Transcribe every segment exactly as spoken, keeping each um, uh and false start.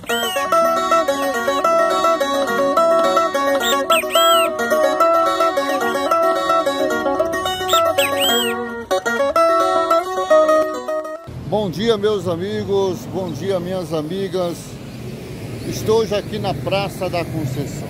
Bom dia, meus amigos, bom dia, minhas amigas. Estou hoje aqui na Praça da Conceição.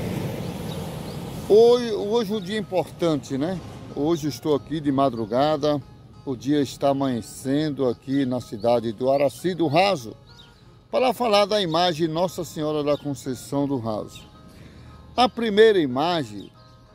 Hoje, hoje é um dia importante, né? Hoje estou aqui de madrugada, o dia está amanhecendo aqui na cidade do Araci do Raso, para falar da imagem Nossa Senhora da Conceição do Raso. A primeira imagem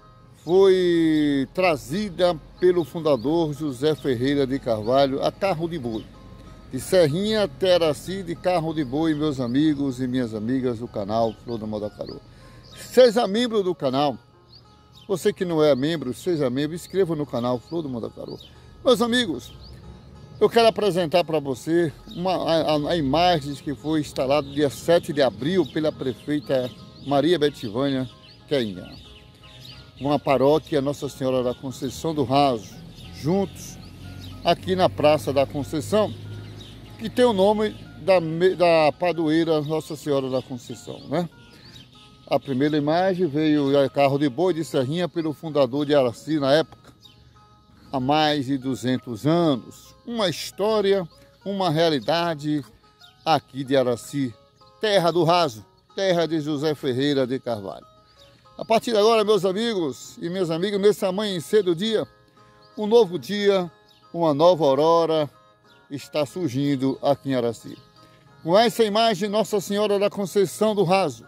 foi trazida pelo fundador José Ferreira de Carvalho a carro de boi. De Serrinha até Araci, de carro de boi, meus amigos e minhas amigas do canal Flor do Mandacaru. Seja membro do canal. Você que não é membro, seja membro, inscreva no canal Flor do Mandacaru. Meus amigos, eu quero apresentar para você uma, a, a imagem que foi instalada dia sete de abril pela prefeita Maria Betivânia Queinha. Uma paróquia Nossa Senhora da Conceição do Raso, juntos, aqui na Praça da Conceição, que tem o nome da, da padroeira Nossa Senhora da Conceição, né? A primeira imagem veio a carro de boi de Serrinha pelo fundador de Araci na época, há mais de duzentos anos. Uma história, uma realidade aqui de Araci, terra do Raso, terra de José Ferreira de Carvalho. A partir de agora, meus amigos e minhas amigas, nesse amanhecer do dia, um novo dia, uma nova aurora está surgindo aqui em Araci. Com essa imagem, Nossa Senhora da Conceição do Raso.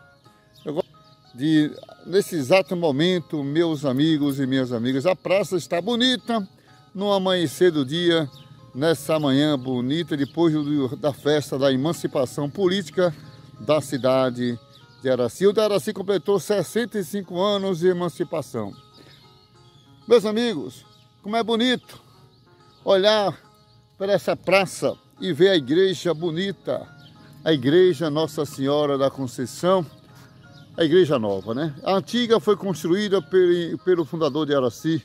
De, nesse exato momento, meus amigos e minhas amigas, a praça está bonita, no amanhecer do dia, nessa manhã bonita, depois do, da festa da emancipação política da cidade de Araci. O de Araci completou sessenta e cinco anos de emancipação. Meus amigos, como é bonito olhar para essa praça e ver a igreja bonita, a igreja Nossa Senhora da Conceição, a igreja nova, né? A antiga foi construída pelo, pelo fundador de Araci,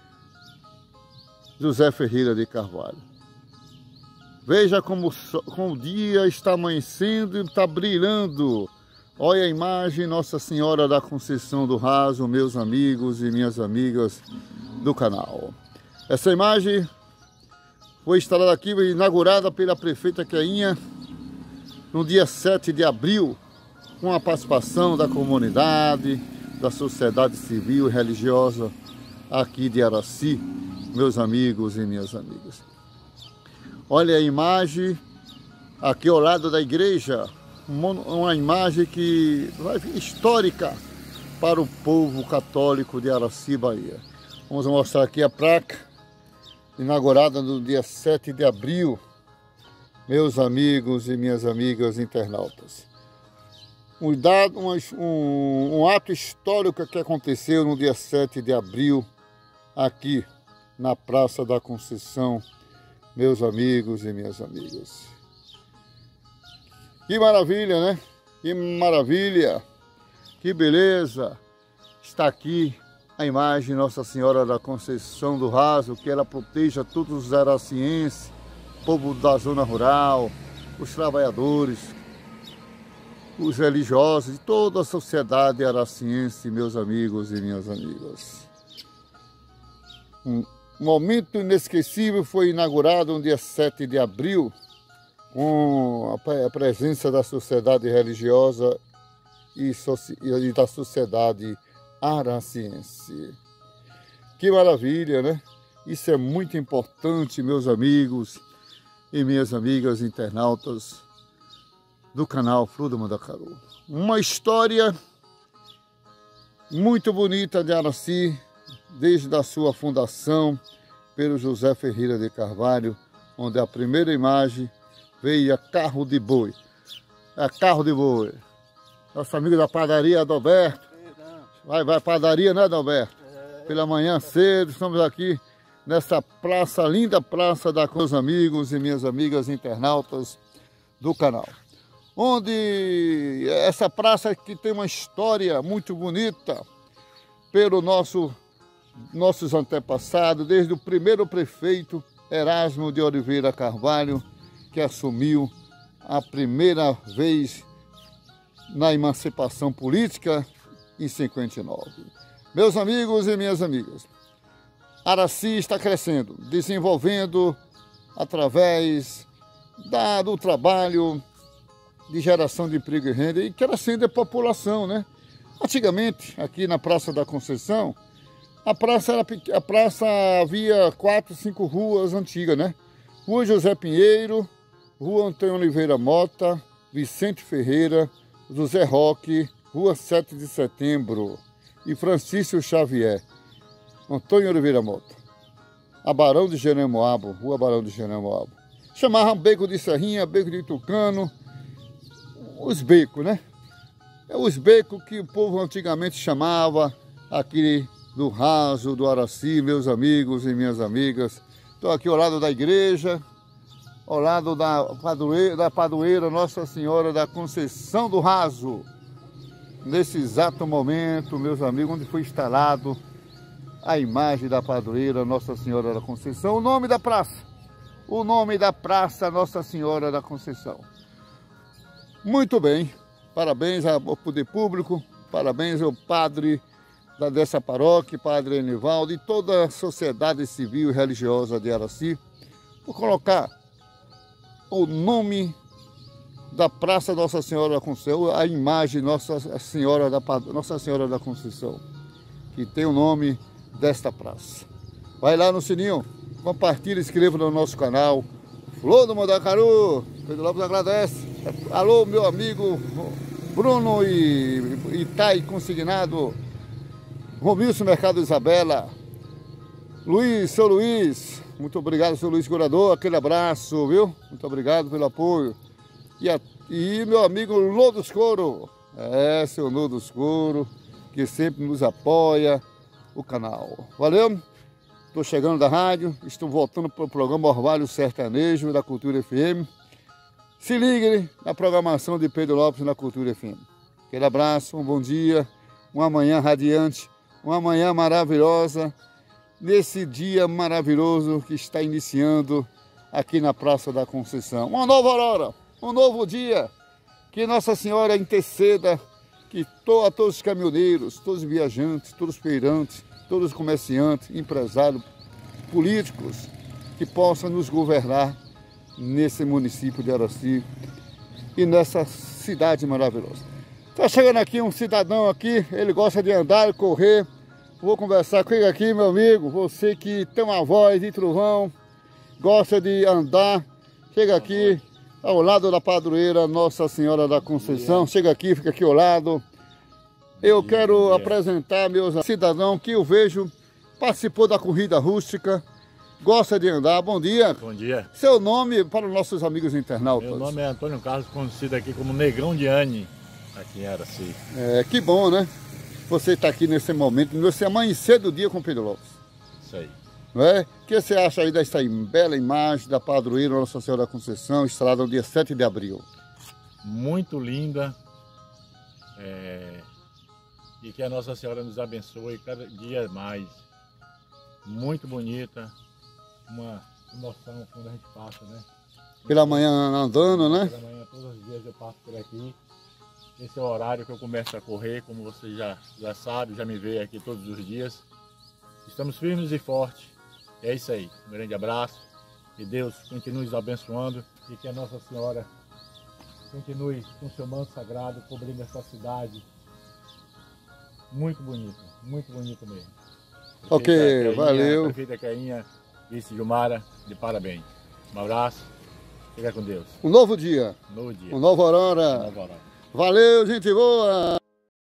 José Ferreira de Carvalho. Veja como, como o dia está amanhecendo e está brilhando. Olha a imagem Nossa Senhora da Conceição do Raso, meus amigos e minhas amigas do canal. Essa imagem foi instalada aqui, inaugurada pela prefeita Queinha no dia sete de abril, com a participação da comunidade, da sociedade civil e religiosa aqui de Araci, meus amigos e minhas amigas. Olha a imagem aqui ao lado da igreja, uma imagem que é histórica para o povo católico de Araci, Bahia. Vamos mostrar aqui a placa, inaugurada no dia sete de abril, meus amigos e minhas amigas internautas. Um, dado, um, um, um ato histórico que aconteceu no dia sete de abril, aqui na Praça da Conceição, meus amigos e minhas amigas. Que maravilha, né? Que maravilha, que beleza. Está aqui a imagem Nossa Senhora da Conceição do Raso, que ela proteja todos os aracienses, o povo da zona rural, os trabalhadores, os religiosos e toda a sociedade araciense, meus amigos e minhas amigas. Um momento inesquecível foi inaugurado no dia sete de abril, com a presença da sociedade religiosa e, e da sociedade araciense. Que maravilha, né? Isso é muito importante, meus amigos e minhas amigas internautas do canal Flor do Mandacaru. Uma história muito bonita de Araci, desde a sua fundação pelo José Ferreira de Carvalho, onde a primeira imagem veio a carro de boi. É carro de boi. Nosso amigo da padaria Adalberto. Vai, vai padaria, né, Adalberto? Pela manhã cedo, estamos aqui nessa praça, linda praça da com os amigos e minhas amigas internautas do canal. Onde essa praça que tem uma história muito bonita pelo nosso, nossos antepassados, desde o primeiro prefeito Erasmo de Oliveira Carvalho, que assumiu a primeira vez na emancipação política em cinquenta e nove. Meus amigos e minhas amigas, Araci está crescendo, desenvolvendo através da, do trabalho de geração de emprego e renda e crescendo a população, né? Antigamente, aqui na Praça da Conceição, a praça, era, a praça havia quatro, cinco ruas antigas, né? Rua José Pinheiro, Rua Antônio Oliveira Mota, Vicente Ferreira, José Roque, Rua sete de Setembro e Francisco Xavier, Antônio Oliveira Mota. A Barão de Jeremoabo, Rua Barão de Jeremoabo. Chamavam Beco de Serrinha, Beco de Tucano, os becos, né? É os becos que o povo antigamente chamava aqui do Raso, do Araci, meus amigos e minhas amigas. Estou aqui ao lado da igreja, ao lado da padroeira, da padroeira Nossa Senhora da Conceição do Raso. Nesse exato momento, meus amigos, onde foi instalado a imagem da padroeira Nossa Senhora da Conceição. O nome da praça, o nome da praça Nossa Senhora da Conceição. Muito bem, parabéns ao poder público, parabéns ao padre da, dessa paróquia, padre Enivaldo, e toda a sociedade civil e religiosa de Araci, por colocar o nome da Praça Nossa Senhora da Conceição, a imagem Nossa Senhora da, Nossa Senhora da Conceição, que tem o nome desta praça. Vai lá no sininho, compartilha, inscreva no nosso canal. Flor do Mandacaru, Pedro Lopes agradece. Alô, meu amigo Bruno e Itai Consignado, Romilson Mercado Isabela, Luiz, seu Luiz, muito obrigado, seu Luiz Curador, aquele abraço, viu? Muito obrigado pelo apoio. E, a, e meu amigo Lodos Couro, é, seu Lodos Couro, que sempre nos apoia o canal. Valeu? Estou chegando da rádio, estou voltando para o programa Orvalho Sertanejo da Cultura F M. Se ligue na programação de Pedro Lopes na Cultura F M. Aquele abraço, um bom dia, uma manhã radiante, uma manhã maravilhosa, nesse dia maravilhoso que está iniciando aqui na Praça da Conceição. Uma nova aurora, um novo dia, que Nossa Senhora interceda, que to, a todos os caminhoneiros, todos os viajantes, todos os feirantes, todos os comerciantes, empresários, políticos, que possam nos governar nesse município de Araci e nessa cidade maravilhosa. Está chegando aqui um cidadão aqui, ele gosta de andar e correr. Vou conversar com ele aqui, meu amigo, você que tem uma voz de trovão, gosta de andar, chega aqui ao lado da padroeira Nossa Senhora da Conceição, chega aqui, fica aqui ao lado. Eu quero apresentar meus cidadãos que eu vejo, participou da corrida rústica, gosta de andar. Bom dia. Bom dia. Seu nome para os nossos amigos internautas. Meu nome é Antônio Carlos, conhecido aqui como Negrão de Anne, aqui em Araci. É, que bom, né? Você está aqui nesse momento, nesse amanhecer do dia com Pedro Lopes. Isso aí. Não é? O que você acha aí dessa bela imagem da padroeira Nossa Senhora da Conceição, instalada no dia sete de abril? Muito linda. É... E que a Nossa Senhora nos abençoe cada dia mais. Muito bonita. Uma emoção quando a gente passa, né? Pela manhã andando, né? Pela manhã, todos os dias eu passo por aqui. Esse é o horário que eu começo a correr, como você já, já sabe, já me vê aqui todos os dias. Estamos firmes e fortes. É isso aí. Um grande abraço. Que Deus continue nos abençoando e que a Nossa Senhora continue com seu manto sagrado cobrindo essa cidade. Muito bonita, muito bonita mesmo. Ok, Cainha, valeu. Prefeita Cainha, vice Gilmara, de parabéns. Um abraço, fica com Deus. Um novo dia. Um novo dia. Um novo aurora. Um novo aurora. Valeu, gente boa.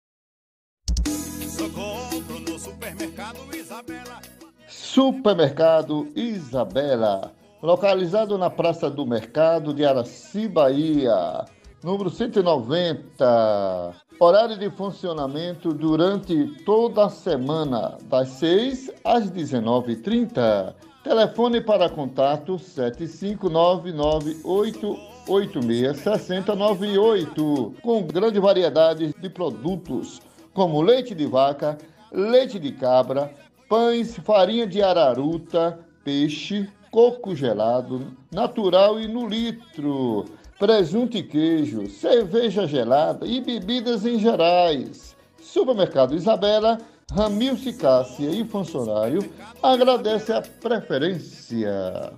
Socorro no supermercado Isabela. Supermercado Isabela, localizado na Praça do Mercado de Araci, Bahia, número cento e noventa. Horário de funcionamento durante toda a semana, das seis às dezenove e trinta. Telefone para contato sete cinco nove nove oito oito seis seis zero nove oito, com grande variedade de produtos, como leite de vaca, leite de cabra, pães, farinha de araruta, peixe, coco gelado, natural e no litro. presunto e queijo, cerveja gelada e bebidas em gerais. Supermercado Isabela, Ramilce Cássia e funcionário agradece a preferência.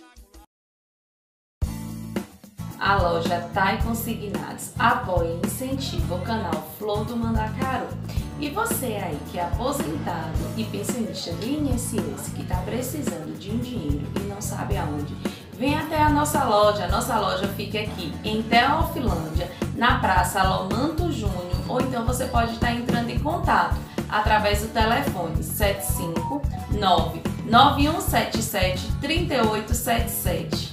A loja Thai Consignados apoia e incentiva o canal Flor do Mandacaru. E você aí que é aposentado e pensionista do I N S S que está precisando de um dinheiro e não sabe aonde, vem até a nossa loja. A nossa loja fica aqui em Teofilândia, na Praça Alomanto Júnior, ou então você pode estar entrando em contato através do telefone sete cinco nove nove um sete sete três oito sete sete.